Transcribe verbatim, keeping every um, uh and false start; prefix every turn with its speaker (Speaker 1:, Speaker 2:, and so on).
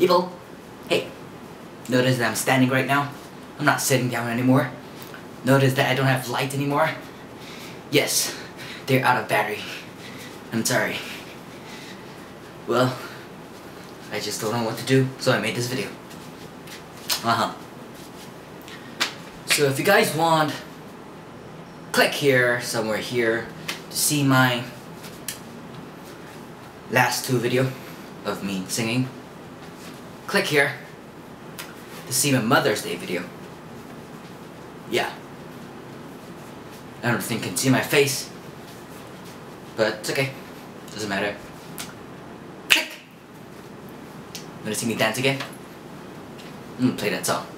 Speaker 1: People, hey, notice that I'm standing right now? I'm not sitting down anymore. Notice that I don't have light anymore? Yes, they're out of battery. I'm sorry. Well, I just don't know what to do, so I made this video. Uh-huh. So if you guys want, click here, somewhere here, to see my last two video of me singing. Click here to see my Mother's Day video. Yeah. I don't think you can see my face, but it's okay. Doesn't matter. Click! Wanna see me dance again? I'm gonna play that song.